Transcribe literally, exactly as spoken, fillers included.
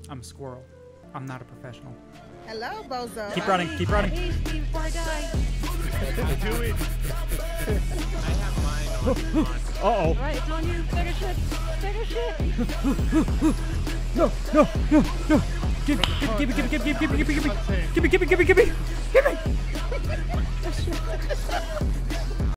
I'm a squirrel. I'm not a professional. Hello, Bozo. Keep running, keep running. Before I die. Do it. I have mine on. on. Uh-oh. Alright, it's on you. Take a shit. Take a shit. No, no, no, no. Give, give, give me, give me, give me, give me, give me, give me, give me, give me, give me, give me, give me.